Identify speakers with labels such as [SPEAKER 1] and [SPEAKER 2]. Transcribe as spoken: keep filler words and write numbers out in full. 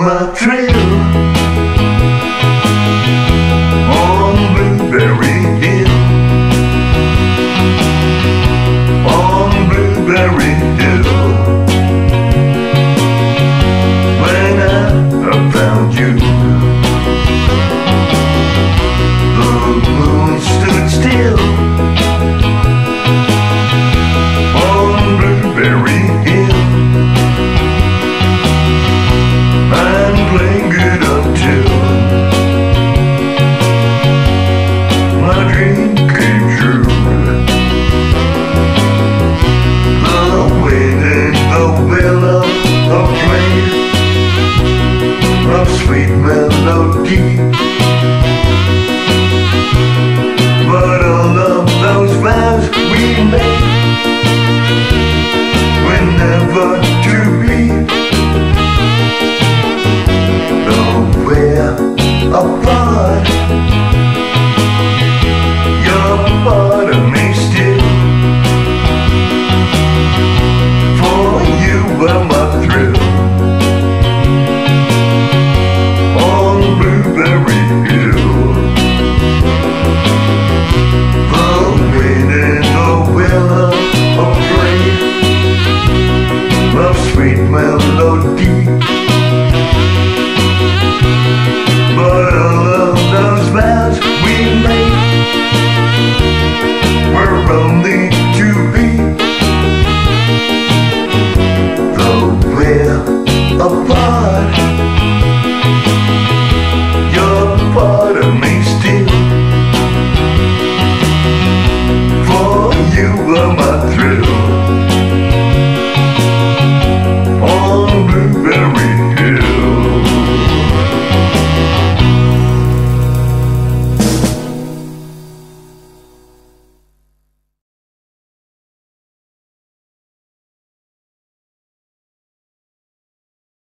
[SPEAKER 1] my trail on Blueberry Hill, on Blueberry Hill. When I found you, the moon stood still on Blueberry Hill, and lingered until my dream came true. The wind and the willow are playing a sweet melody